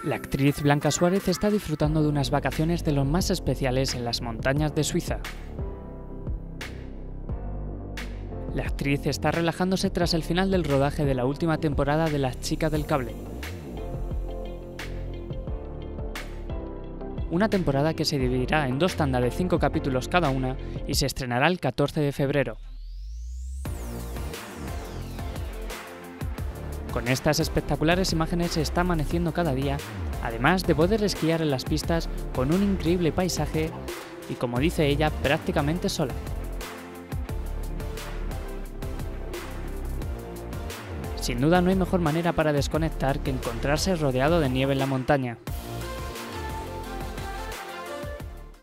La actriz Blanca Suárez está disfrutando de unas vacaciones de los más especiales en las montañas de Suiza. La actriz está relajándose tras el final del rodaje de la última temporada de Las Chicas del Cable. Una temporada que se dividirá en 2 tandas de 5 capítulos cada una y se estrenará el 14 de febrero. Con estas espectaculares imágenes se está amaneciendo cada día, además de poder esquiar en las pistas con un increíble paisaje y, como dice ella, prácticamente sola. Sin duda no hay mejor manera para desconectar que encontrarse rodeado de nieve en la montaña.